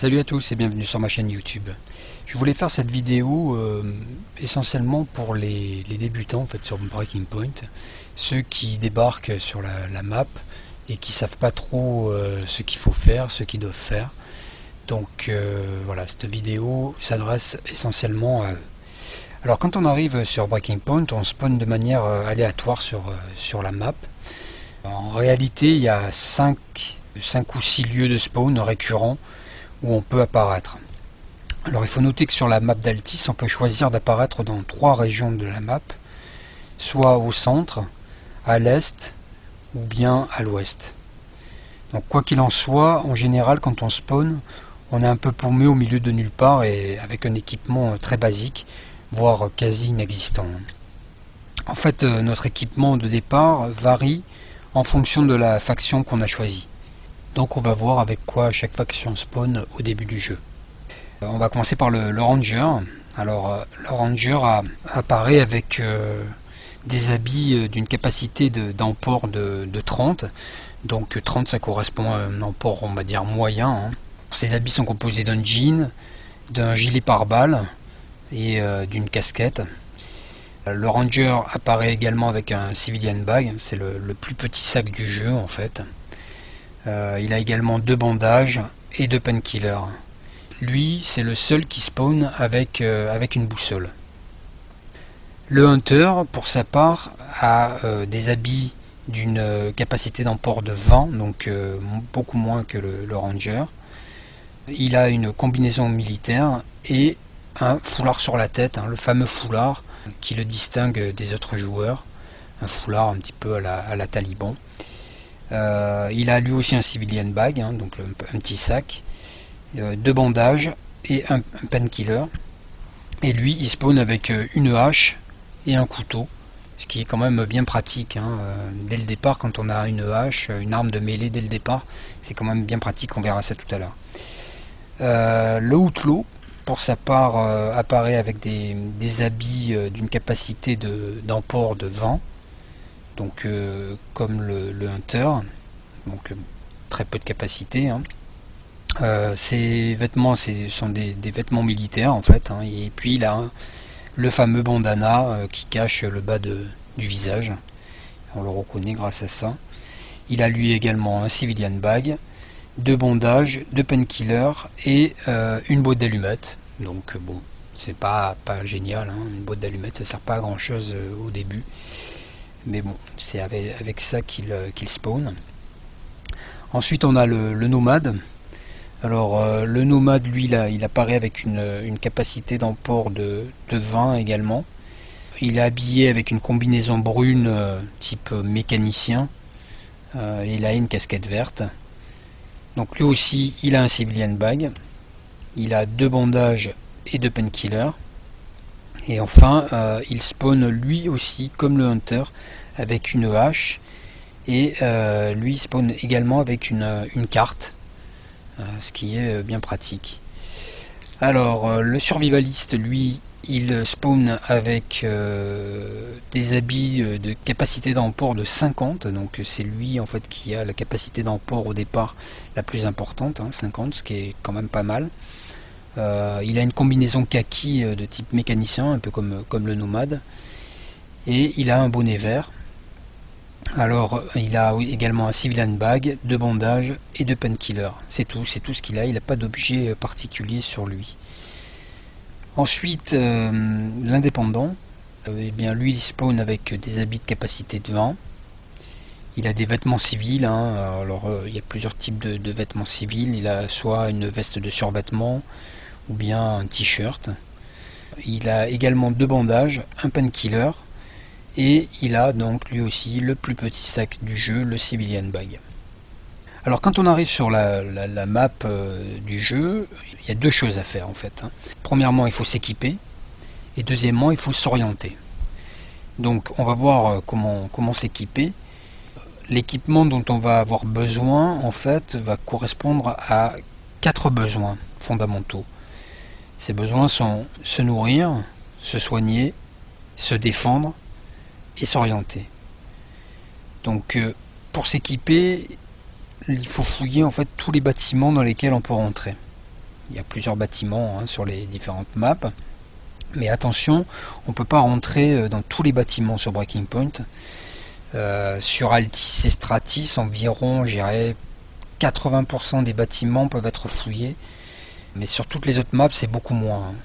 Salut à tous et bienvenue sur ma chaîne YouTube. Je voulais faire cette vidéo essentiellement pour les débutants en fait sur Breaking Point, ceux qui débarquent sur la map et qui savent pas trop ce qu'il faut faire, ce qu'ils doivent faire. Donc voilà, cette vidéo s'adresse essentiellement à eux. Alors quand on arrive sur Breaking Point, on spawn de manière aléatoire sur la map. En réalité, il y a 5 ou 6 lieux de spawn récurrents où on peut apparaître. Alors il faut noter que sur la map d'Altis, on peut choisir d'apparaître dans 3 régions de la map, soit au centre, à l'est ou bien à l'ouest. Donc quoi qu'il en soit, en général quand on spawn, on est un peu paumé au milieu de nulle part et avec un équipement très basique, voire quasi inexistant. En fait, notre équipement de départ varie en fonction de la faction qu'on a choisie. Donc on va voir avec quoi chaque faction spawn au début du jeu. On va commencer par le Ranger. Alors le Ranger apparaît avec des habits d'une capacité d'emport de 30. Donc 30 ça correspond à un emport on va dire moyen. Ces habits sont composés d'un jean, d'un gilet pare-balles et d'une casquette. Le Ranger apparaît également avec un Civilian Bag, c'est le plus petit sac du jeu en fait. Il a également 2 bandages et 2 painkillers. Lui, c'est le seul qui spawn avec une boussole. Le Hunter, pour sa part, a des habits d'une capacité d'emport de 20, donc beaucoup moins que le Ranger. Il a une combinaison militaire et un foulard sur la tête, le fameux foulard qui le distingue des autres joueurs. Un foulard un petit peu à la Taliban. Il a lui aussi un Civilian Bag, donc un petit sac, 2 bandages et un painkiller. Et lui, il spawn avec une hache et un couteau, ce qui est quand même bien pratique. Dès le départ, quand on a une hache, une arme de mêlée dès le départ, c'est quand même bien pratique, on verra ça tout à l'heure. Le Outlaw, pour sa part, apparaît avec des habits d'une capacité d'emport de 20. Donc comme le Hunter, donc très peu de capacité. Ces vêtements sont des vêtements militaires en fait, et puis il a le fameux bandana qui cache le bas du visage. On le reconnaît grâce à ça. Il a lui également un Civilian Bag, 2 bandages, 2 painkillers et une boîte d'allumettes. Donc bon, c'est pas génial, une boîte d'allumettes ça sert pas à grand chose au début. Mais bon, c'est avec ça qu'il spawn. Ensuite on a le nomade. Alors le nomade lui il apparaît avec une capacité d'emport de 20 également. Il est habillé avec une combinaison brune type mécanicien. Il a une casquette verte. Donc lui aussi il a un Civilian Bag. Il a 2 bandages et 2 painkillers. Et enfin, il spawn lui aussi comme le Hunter avec une hache et lui spawn également avec une carte, ce qui est bien pratique. Alors le survivaliste lui il spawn avec des habits de capacité d'emport de 50, donc c'est lui en fait qui a la capacité d'emport au départ la plus importante, 50, ce qui est quand même pas mal. Il a une combinaison kaki de type mécanicien, un peu comme le nomade, et il a un bonnet vert. Alors il a également un Civilian Bag, 2 bandages et 2 painkillers. C'est tout ce qu'il a, il n'a pas d'objet particulier sur lui. Ensuite l'indépendant, eh bien lui il spawn avec des habits de capacité de 20. Il a des vêtements civils, alors il y a plusieurs types de vêtements civils. Il a soit une veste de survêtement ou bien un t-shirt. Il a également 2 bandages, un painkiller et il a donc lui aussi le plus petit sac du jeu, le Civilian Bag. Alors quand on arrive sur la map du jeu, il y a 2 choses à faire en fait. Premièrement, il faut s'équiper et deuxièmement, il faut s'orienter. Donc on va voir comment s'équiper. L'équipement dont on va avoir besoin en fait va correspondre à 4 besoins fondamentaux. Ces besoins sont se nourrir, se soigner, se défendre et s'orienter. Donc pour s'équiper, il faut fouiller en fait tous les bâtiments dans lesquels on peut rentrer. Il y a plusieurs bâtiments hein, sur les différentes maps. Mais attention, on ne peut pas rentrer dans tous les bâtiments sur Breaking Point. Sur Altis et Stratis, environ, je dirais, 80% des bâtiments peuvent être fouillés. Mais sur toutes les autres maps, c'est beaucoup moins. Hein.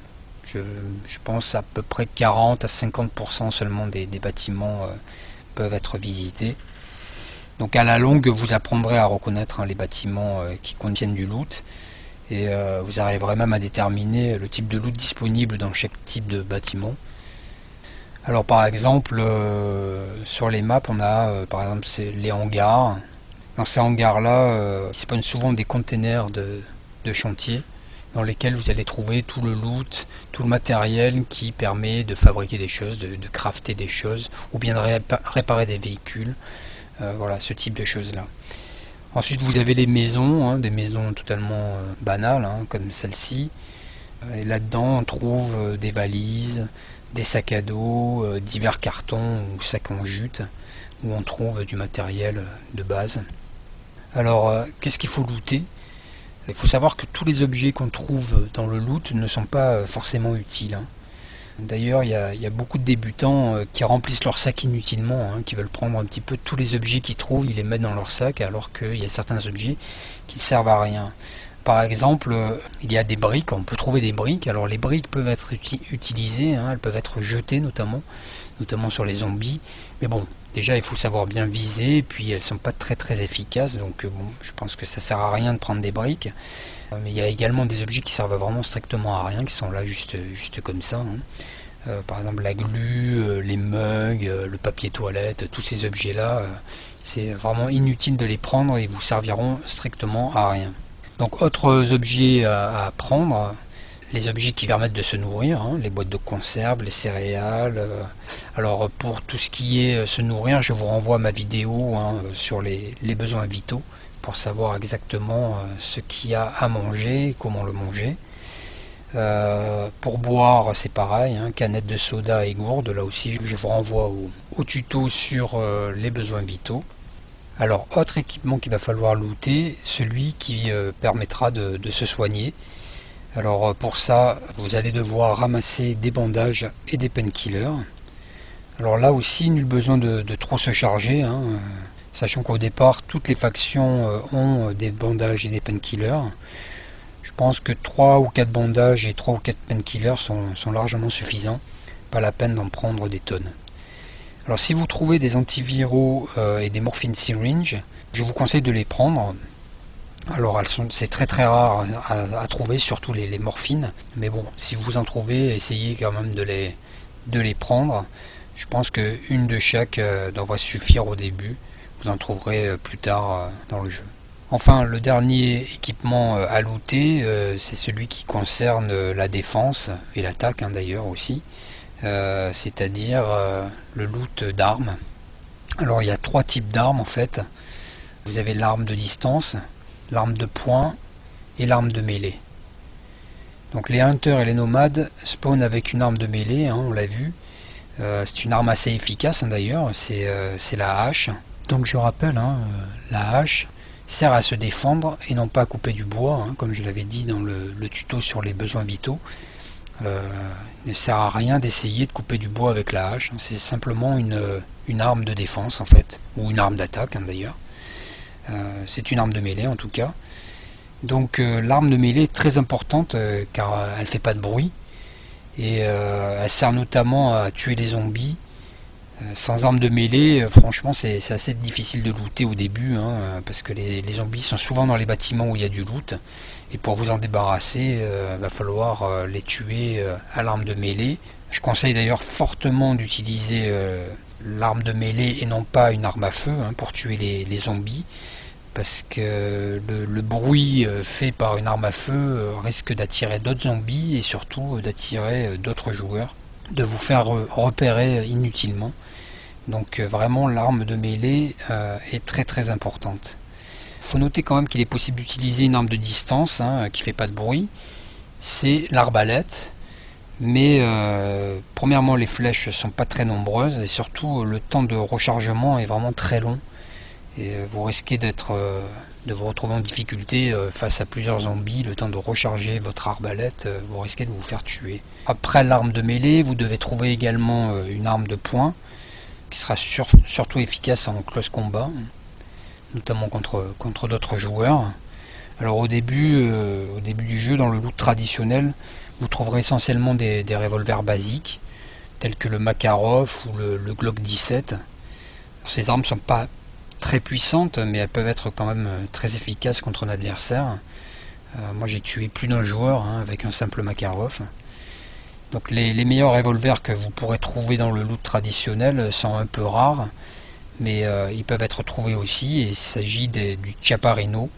Je pense à peu près 40 à 50% seulement des bâtiments peuvent être visités. Donc à la longue, vous apprendrez à reconnaître hein, les bâtiments qui contiennent du loot. Et vous arriverez même à déterminer le type de loot disponible dans chaque type de bâtiment. Alors par exemple, sur les maps, on a par exemple les hangars. Dans ces hangars-là, il spawn souvent des containers de chantier dans lesquels vous allez trouver tout le loot, tout le matériel qui permet de fabriquer des choses, de crafter des choses, ou bien de réparer des véhicules. Voilà, ce type de choses-là. Ensuite, vous avez les maisons, hein, des maisons totalement banales, hein, comme celle-ci. Et là-dedans, on trouve des valises, des sacs à dos, divers cartons ou sacs en jute, où on trouve du matériel de base. Alors, qu'est-ce qu'il faut looter? Il faut savoir que tous les objets qu'on trouve dans le loot ne sont pas forcément utiles. Hein. D'ailleurs, il y a beaucoup de débutants qui remplissent leur sac inutilement, hein, qui veulent prendre un petit peu tous les objets qu'ils trouvent, ils les mettent dans leur sac, alors qu'il y a certains objets qui ne servent à rien. Par exemple, il y a des briques, on peut trouver des briques. Alors les briques peuvent être utilisées, hein, elles peuvent être jetées notamment sur les zombies. Mais bon, déjà il faut savoir bien viser, et puis elles sont pas très efficaces, donc bon, je pense que ça sert à rien de prendre des briques. Mais il y a également des objets qui servent vraiment strictement à rien, qui sont là juste comme ça. Hein. Par exemple la glu, les mugs, le papier toilette, tous ces objets-là, c'est vraiment inutile de les prendre, ils vous serviront strictement à rien. Donc autres objets à prendre, les objets qui permettent de se nourrir, hein, les boîtes de conserve, les céréales. Alors pour tout ce qui est se nourrir, je vous renvoie à ma vidéo hein, sur les besoins vitaux pour savoir exactement ce qu'il y a à manger, comment le manger. Pour boire c'est pareil, hein, canette de soda et gourde, là aussi je vous renvoie au tuto sur les besoins vitaux. Alors autre équipement qu'il va falloir looter, celui qui permettra de se soigner. Alors pour ça, vous allez devoir ramasser des bandages et des painkillers. Alors là aussi, nul besoin de trop se charger, hein, sachant qu'au départ, toutes les factions ont des bandages et des painkillers. Je pense que 3 ou 4 bandages et 3 ou 4 painkillers sont largement suffisants. Pas la peine d'en prendre des tonnes. Alors si vous trouvez des antiviraux et des morphine syringes, je vous conseille de les prendre. Alors c'est très rare à trouver, surtout les morphines. Mais bon, si vous en trouvez, essayez quand même de les prendre. Je pense qu'une de chaque devrait suffire au début. Vous en trouverez plus tard dans le jeu. Enfin, le dernier équipement à looter, c'est celui qui concerne la défense et l'attaque hein, d'ailleurs aussi. C'est-à-dire le loot d'armes. Alors il y a 3 types d'armes en fait. Vous avez l'arme de distance, l'arme de poing et l'arme de mêlée. Donc les hunters et les nomades spawnent avec une arme de mêlée, hein, on l'a vu. C'est une arme assez efficace hein, d'ailleurs, c'est la hache. Donc je rappelle, hein, la hache sert à se défendre et non pas à couper du bois, hein, comme je l'avais dit dans le tuto sur les besoins vitaux. Il ne sert à rien d'essayer de couper du bois avec la hache, hein. C'est simplement une arme de défense en fait, ou une arme d'attaque hein, d'ailleurs. C'est une arme de mêlée en tout cas. Donc l'arme de mêlée est très importante car elle fait pas de bruit et elle sert notamment à tuer les zombies. Sans arme de mêlée, franchement c'est assez difficile de looter au début hein, parce que les zombies sont souvent dans les bâtiments où il y a du loot et pour vous en débarrasser va falloir les tuer à l'arme de mêlée. Je conseille d'ailleurs fortement d'utiliser l'arme de mêlée et non pas une arme à feu hein, pour tuer les zombies parce que le bruit fait par une arme à feu risque d'attirer d'autres zombies et surtout d'attirer d'autres joueurs, de vous faire repérer inutilement. Donc vraiment l'arme de mêlée est très importante. Il faut noter quand même qu'il est possible d'utiliser une arme de distance hein, qui fait pas de bruit, c'est l'arbalète. Mais premièrement les flèches sont pas très nombreuses et surtout le temps de rechargement est vraiment très long et vous risquez d'être de vous retrouver en difficulté face à plusieurs zombies, le temps de recharger votre arbalète, vous risquez de vous faire tuer. Après l'arme de mêlée, vous devez trouver également une arme de poing qui sera surtout efficace en close combat, notamment contre d'autres joueurs. Alors au début du jeu, dans le loot traditionnel, vous trouverez essentiellement des revolvers basiques, tels que le Makarov ou le Glock 17. Ces armes ne sont pas très puissantes, mais elles peuvent être quand même très efficaces contre un adversaire. Moi j'ai tué plus d'un joueur avec un simple Makarov. Donc les meilleurs revolvers que vous pourrez trouver dans le loot traditionnel sont un peu rares, mais ils peuvent être trouvés aussi, et il s'agit du Chaparino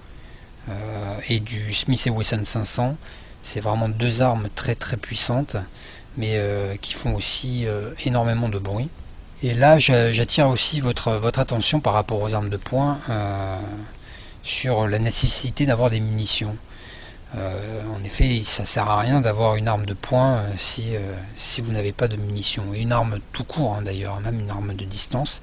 et du Smith & Wesson 500. C'est vraiment deux armes très puissantes, mais qui font aussi énormément de bruit. Et là j'attire aussi votre attention par rapport aux armes de poing sur la nécessité d'avoir des munitions. En effet, ça sert à rien d'avoir une arme de poing si vous n'avez pas de munitions. Et une arme tout court d'ailleurs, même une arme de distance.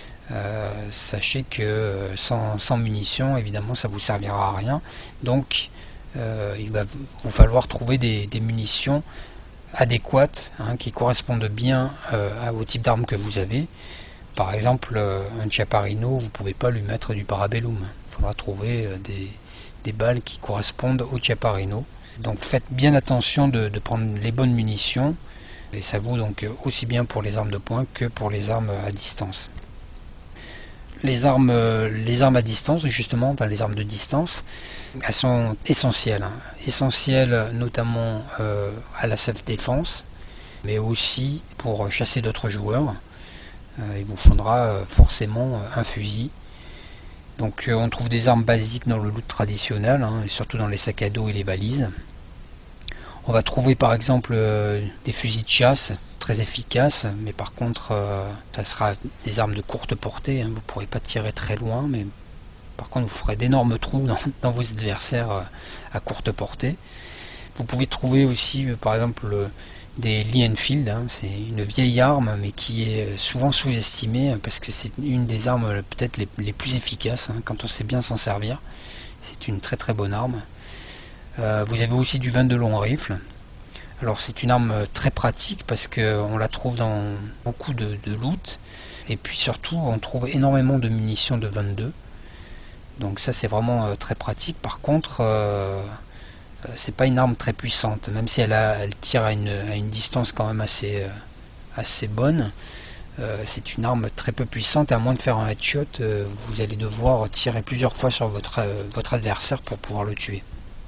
Sachez que sans munitions, évidemment, ça vous servira à rien. Donc, il va vous falloir trouver des munitions adéquates, qui correspondent bien au type d'arme que vous avez. Par exemple, un Chaparino, vous ne pouvez pas lui mettre du Parabellum. Il faudra trouver des balles qui correspondent au Chaparino. Donc faites bien attention de prendre les bonnes munitions, et ça vaut donc aussi bien pour les armes de poing que pour les armes à distance. Les armes à distance, justement, enfin les armes de distance, elles sont essentielles. Essentielles notamment à la self-défense, mais aussi pour chasser d'autres joueurs. Il vous faudra forcément un fusil. Donc on trouve des armes basiques dans le loot traditionnel, et surtout dans les sacs à dos et les valises. On va trouver par exemple des fusils de chasse très efficaces, mais par contre ça sera des armes de courte portée, vous ne pourrez pas tirer très loin, mais par contre vous ferez d'énormes trous dans vos adversaires à courte portée. Vous pouvez trouver aussi par exemple des Lee Enfield, c'est une vieille arme mais qui est souvent sous-estimée parce que c'est une des armes peut-être les plus efficaces quand on sait bien s'en servir. C'est une très bonne arme. Vous avez aussi du 22 long rifle. Alors c'est une arme très pratique parce qu'on la trouve dans beaucoup de loot, et puis surtout on trouve énormément de munitions de 22. Donc ça c'est vraiment très pratique. Par contre c'est pas une arme très puissante, même si elle tire à une distance quand même assez bonne. C'est une arme très peu puissante, et à moins de faire un headshot, vous allez devoir tirer plusieurs fois sur votre adversaire pour pouvoir le tuer.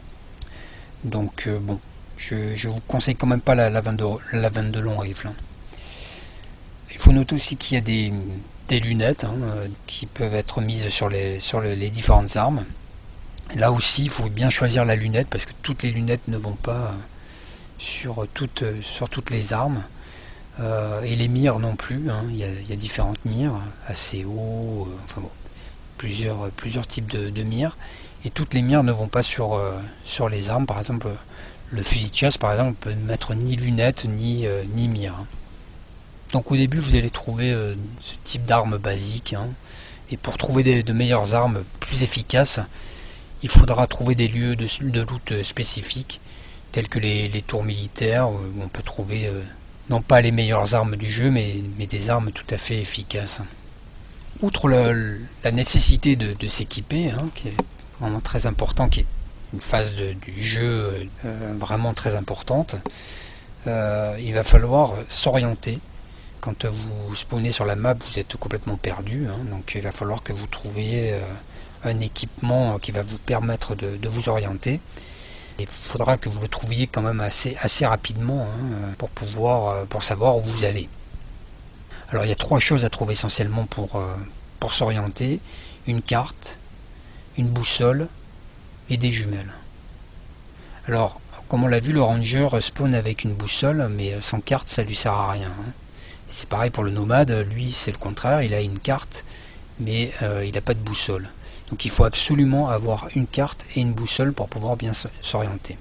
Donc bon, je vous conseille quand même pas la 22 long rifle. Il faut noter aussi qu'il y a des lunettes qui peuvent être mises sur les différentes armes. Là aussi, il faut bien choisir la lunette parce que toutes les lunettes ne vont pas sur toutes les armes. Et les mires non plus. Il y a différentes mires, assez haut, enfin bon, plusieurs types de mires. Et toutes les mires ne vont pas sur les armes. Par exemple, le fusil de chasse, par exemple, on peut ne mettre ni lunettes ni mire. Donc au début, vous allez trouver ce type d'armes basique. Et pour trouver de meilleures armes plus efficaces, il faudra trouver des lieux de loot spécifiques, tels que les tours militaires, où on peut trouver non pas les meilleures armes du jeu, mais des armes tout à fait efficaces. Outre la nécessité de s'équiper, qui est vraiment très important, qui est une phase du jeu vraiment très importante, il va falloir s'orienter. Quand vous spawnez sur la map, vous êtes complètement perdu, donc il va falloir que vous trouviez un équipement qui va vous permettre de vous orienter. Il faudra que vous le trouviez quand même assez rapidement pour savoir où vous allez. Alors il y a trois choses à trouver essentiellement pour s'orienter: une carte, une boussole et des jumelles. Alors comme on l'a vu, le ranger spawn avec une boussole, mais sans carte ça lui sert à rien. C'est pareil pour le nomade, lui c'est le contraire, il a une carte mais il n'a pas de boussole. Donc il faut absolument avoir une carte et une boussole pour pouvoir bien s'orienter.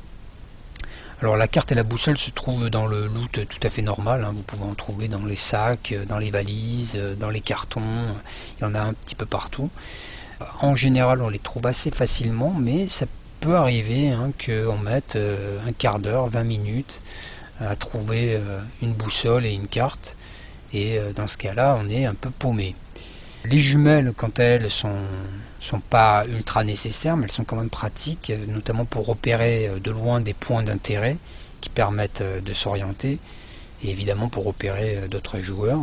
Alors la carte et la boussole se trouvent dans le loot tout à fait normal, vous pouvez en trouver dans les sacs, dans les valises, dans les cartons, il y en a un petit peu partout. En général, on les trouve assez facilement, mais ça peut arriver hein, qu'on mette un quart d'heure, 20 minutes à trouver une boussole et une carte. Et dans ce cas-là, on est un peu paumé. Les jumelles, quant à elles, sont pas ultra nécessaires, mais elles sont quand même pratiques, notamment pour repérer de loin des points d'intérêt qui permettent de s'orienter, et évidemment pour repérer d'autres joueurs.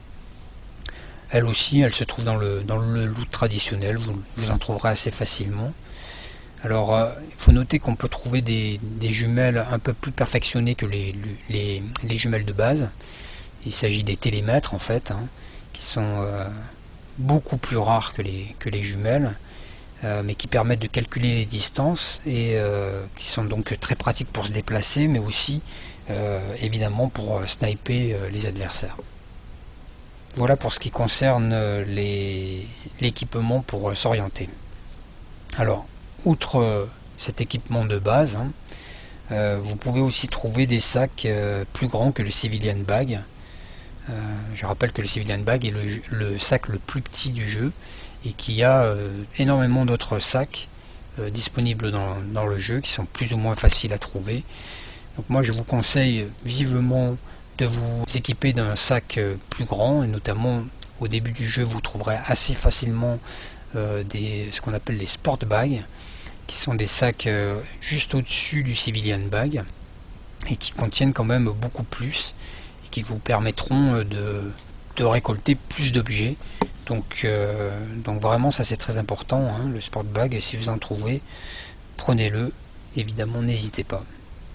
Elles aussi, elles se trouvent dans le loot traditionnel, vous en trouverez assez facilement. Alors, il faut noter qu'on peut trouver des jumelles un peu plus perfectionnées que les jumelles de base. Il s'agit des télémètres en fait, hein, qui sont beaucoup plus rares que les jumelles, mais qui permettent de calculer les distances et qui sont donc très pratiques pour se déplacer, mais aussi évidemment pour sniper les adversaires. Voilà pour ce qui concerne l'équipement pour s'orienter. Alors, outre cet équipement de base, hein, vous pouvez aussi trouver des sacs plus grands que le Civilian Bag. Je rappelle que le Civilian Bag est le sac le plus petit du jeu et qu'il y a énormément d'autres sacs disponibles dans le jeu qui sont plus ou moins faciles à trouver. Donc moi je vous conseille vivement de vous équiper d'un sac plus grand, et notamment au début du jeu vous trouverez assez facilement ce qu'on appelle les sport bags, qui sont des sacs juste au-dessus du Civilian Bag et qui contiennent quand même beaucoup plus et qui vous permettront de récolter plus d'objets. Donc vraiment ça c'est très important, hein, le sport bag, si vous en trouvez, prenez-le, évidemment n'hésitez pas.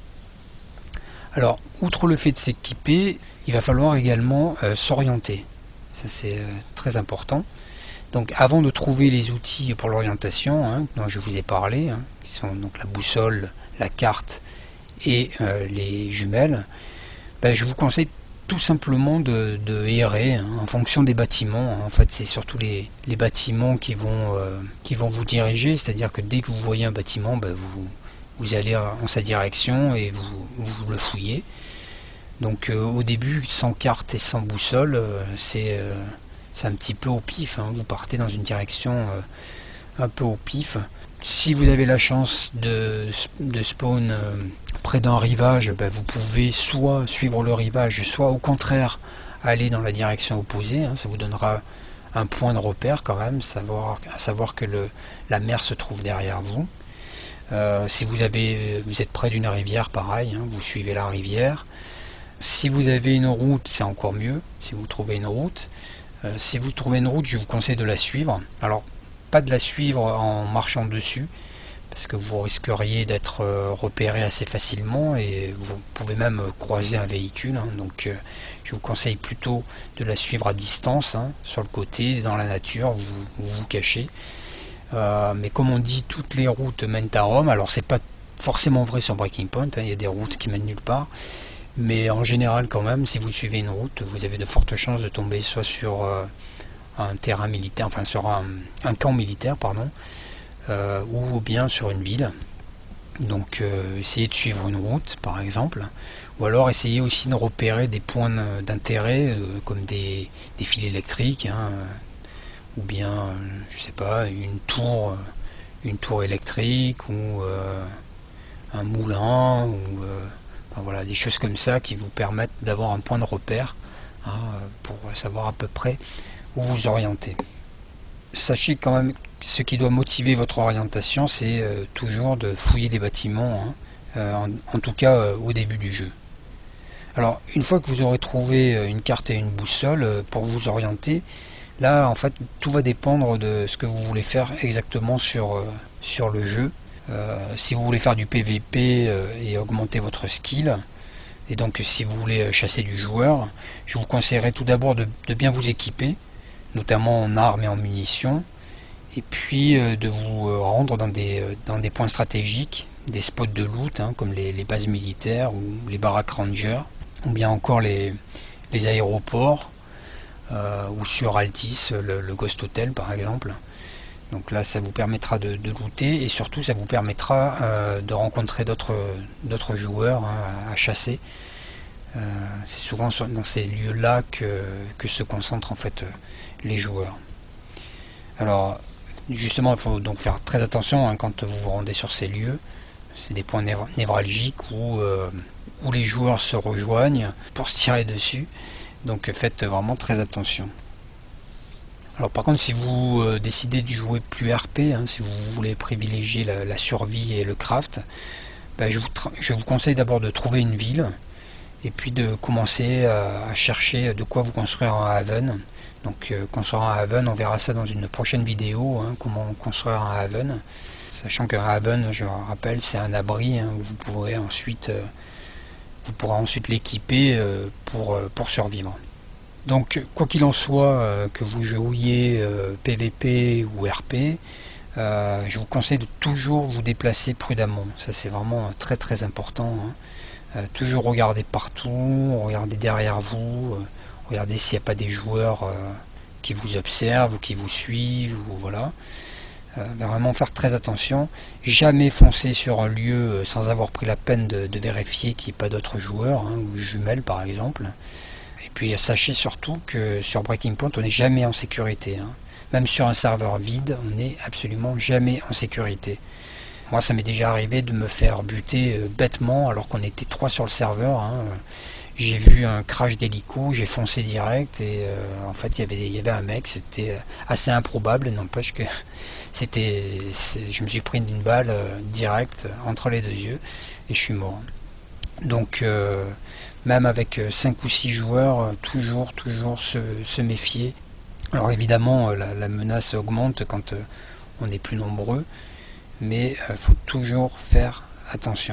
Alors, outre le fait de s'équiper, il va falloir également s'orienter. Ça c'est très important. Donc avant de trouver les outils pour l'orientation, hein, dont je vous ai parlé, hein, qui sont donc la boussole, la carte et les jumelles, ben, je vous conseille tout simplement de errer hein, en fonction des bâtiments. En fait, c'est surtout les bâtiments qui vont vous diriger, c'est-à-dire que dès que vous voyez un bâtiment, ben, vous allez en sa direction et vous le fouillez. Donc au début, sans carte et sans boussole, c'est un petit peu au pif, hein. Vous partez dans une direction un peu au pif. Si vous avez la chance de spawn près d'un rivage, ben vous pouvez soit suivre le rivage, soit au contraire aller dans la direction opposée, hein. Ça vous donnera un point de repère quand même, à savoir que la mer se trouve derrière vous. Si vous êtes près d'une rivière, pareil, hein, vous suivez la rivière. Si vous avez une route, c'est encore mieux, si vous trouvez une route. Si vous trouvez une route, je vous conseille de la suivre. Alors, pas de la suivre en marchant dessus, parce que vous risqueriez d'être repéré assez facilement et vous pouvez même croiser un véhicule. Hein. Donc, je vous conseille plutôt de la suivre à distance, hein, sur le côté, dans la nature, vous vous cachez. Mais comme on dit, toutes les routes mènent à Rome. Alors, c'est pas forcément vrai sur Breaking Point, hein, il y a des routes qui mènent nulle part. Mais en général, quand même, si vous suivez une route, vous avez de fortes chances de tomber soit sur un terrain militaire, enfin sur un camp militaire, pardon, ou bien sur une ville. Donc essayez de suivre une route, par exemple, ou alors essayez aussi de repérer des points d'intérêt, comme des fils électriques, hein, ou bien, je sais pas, une tour électrique, ou un moulin, ou voilà, des choses comme ça qui vous permettent d'avoir un point de repère, hein, pour savoir à peu près où vous orienter. Sachez quand même que ce qui doit motiver votre orientation, c'est toujours de fouiller des bâtiments, hein, en tout cas au début du jeu. Alors une fois que vous aurez trouvé une carte et une boussole pour vous orienter, là en fait tout va dépendre de ce que vous voulez faire exactement sur le jeu. Si vous voulez faire du PVP et augmenter votre skill, et donc si vous voulez chasser du joueur, je vous conseillerais tout d'abord de bien vous équiper, notamment en armes et en munitions, et puis de vous rendre dans des points stratégiques, des spots de loot, hein, comme les bases militaires ou les baraques rangers, ou bien encore les aéroports, ou sur Altis, le Ghost Hotel par exemple. Donc là ça vous permettra de looter, et surtout ça vous permettra de rencontrer d'autres joueurs, hein, à chasser. C'est souvent dans ces lieux là que se concentrent en fait les joueurs. Alors Justement, il faut donc faire très attention hein, quand vous vous rendez sur ces lieux. C'est des points névralgiques où les joueurs se rejoignent pour se tirer dessus. Donc faites vraiment très attention. Alors par contre, si vous décidez de jouer plus RP, hein, si vous voulez privilégier la survie et le craft, je vous conseille d'abord de trouver une ville et puis de commencer à chercher de quoi vous construire un haven. Donc construire un haven, on verra ça dans une prochaine vidéo, hein, comment construire un haven. Sachant qu'un haven, je rappelle, c'est un abri hein, où vous pourrez ensuite l'équiper pour survivre. Donc quoi qu'il en soit, que vous jouiez PVP ou RP, je vous conseille de toujours vous déplacer prudemment. Ça c'est vraiment très très important. Hein. Toujours regarder partout, regarder derrière vous, regardez s'il n'y a pas des joueurs qui vous observent ou qui vous suivent. Ou voilà. Vraiment faire très attention. Jamais foncer sur un lieu sans avoir pris la peine de vérifier qu'il n'y ait pas d'autres joueurs, hein, ou jumelles par exemple. Et puis sachez surtout que sur Breaking Point on n'est jamais en sécurité. Hein. Même sur un serveur vide, on n'est absolument jamais en sécurité. Moi ça m'est déjà arrivé de me faire buter bêtement alors qu'on était 3 sur le serveur. Hein. J'ai vu un crash d'hélico, j'ai foncé direct et en fait il y avait un mec, c'était assez improbable, n'empêche que je me suis pris une balle directe entre les 2 yeux et je suis mort. Donc même avec 5 ou 6 joueurs, toujours se méfier. Alors évidemment la menace augmente quand on est plus nombreux, mais il faut toujours faire attention.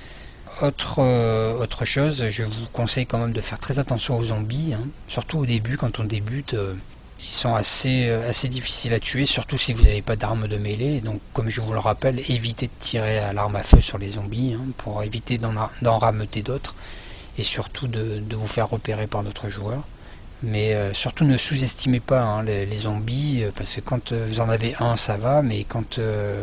Autre chose, je vous conseille quand même de faire très attention aux zombies, hein. Surtout au début, quand on débute, ils sont assez difficiles à tuer, surtout si vous n'avez pas d'arme de mêlée. Donc comme je vous le rappelle, évitez de tirer à l'arme à feu sur les zombies, hein, pour éviter d'en rameuter d'autres, et surtout de vous faire repérer par d'autres joueurs. Mais surtout ne sous-estimez pas hein, les zombies, parce que quand vous en avez un ça va, mais quand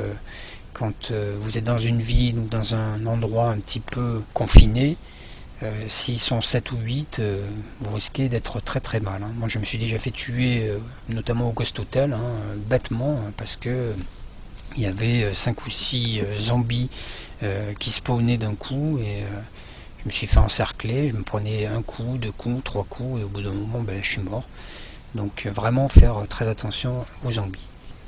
vous êtes dans une ville ou dans un endroit un petit peu confiné, s'ils sont 7 ou 8, vous risquez d'être très très mal. Hein. Moi je me suis déjà fait tuer, notamment au Ghost Hotel, hein, bêtement, parce que il y avait 5 ou 6 zombies qui spawnaient d'un coup, et je me suis fait encercler, je me prenais un coup, 2 coups, 3 coups, et au bout d'un moment je suis mort. Donc vraiment faire très attention aux zombies.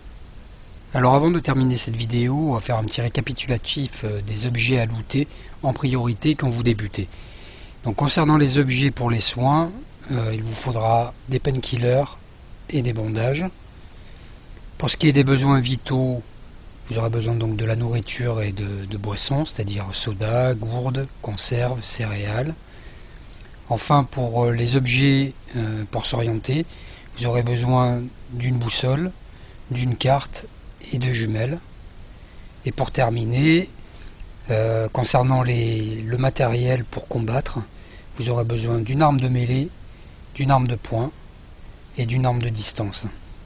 Alors avant de terminer cette vidéo, on va faire un petit récapitulatif des objets à looter en priorité quand vous débutez. Donc concernant les objets pour les soins, il vous faudra des painkillers et des bandages. Pour ce qui est des besoins vitaux, vous aurez besoin donc de la nourriture et de boissons, c'est-à-dire soda, gourdes, conserves, céréales. Enfin pour les objets pour s'orienter, vous aurez besoin d'une boussole, d'une carte et de jumelles. Et pour terminer, concernant le matériel pour combattre, vous aurez besoin d'une arme de mêlée, d'une arme de poing et d'une arme de distance.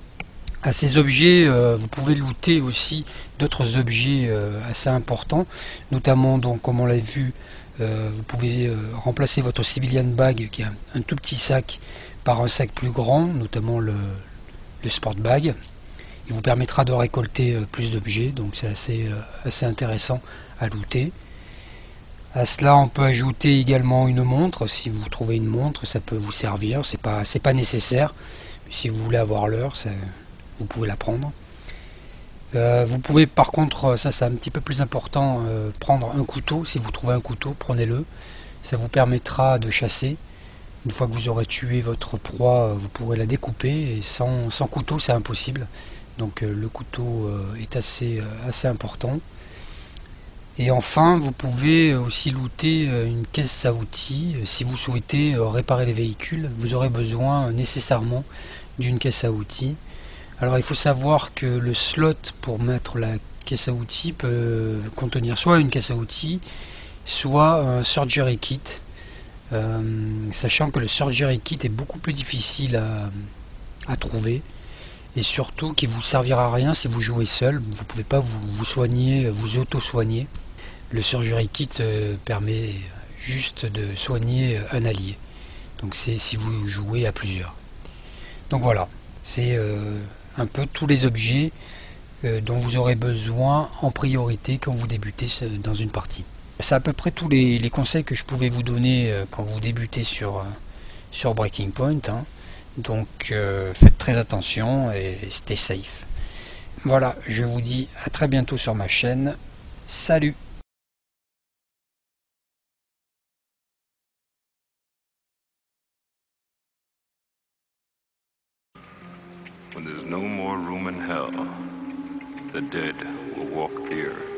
À ces objets, vous pouvez looter aussi d'autres objets assez importants, notamment donc comme on l'a vu, vous pouvez remplacer votre civilian bag qui est un tout petit sac par un sac plus grand, notamment le sport bag. Il vous permettra de récolter plus d'objets, donc c'est assez intéressant à looter. À cela on peut ajouter également une montre. Si vous trouvez une montre, ça peut vous servir, c'est pas nécessaire, mais si vous voulez avoir l'heure, vous pouvez la prendre. Vous pouvez par contre, ça c'est un petit peu plus important, prendre un couteau. Si vous trouvez un couteau, prenez-le, ça vous permettra de chasser. Une fois que vous aurez tué votre proie, vous pourrez la découper, et sans couteau c'est impossible. Donc le couteau est assez important. Et enfin, vous pouvez aussi looter une caisse à outils. Si vous souhaitez réparer les véhicules, vous aurez besoin nécessairement d'une caisse à outils. Alors il faut savoir que le slot pour mettre la caisse à outils peut contenir soit une caisse à outils, soit un surgery kit. Sachant que le surgery kit est beaucoup plus difficile à trouver. Et surtout qui vous servira à rien si vous jouez seul. Vous ne pouvez pas vous soigner, vous auto-soigner. Le surgery kit permet juste de soigner un allié. Donc c'est si vous jouez à plusieurs. Donc voilà, c'est un peu tous les objets dont vous aurez besoin en priorité quand vous débutez dans une partie. C'est à peu près tous les conseils que je pouvais vous donner quand vous débutez sur Breaking Point, hein. Donc faites très attention et stay safe. Voilà, je vous dis à très bientôt sur ma chaîne. Salut! When there's no more room in hell, the dead will walk the earth.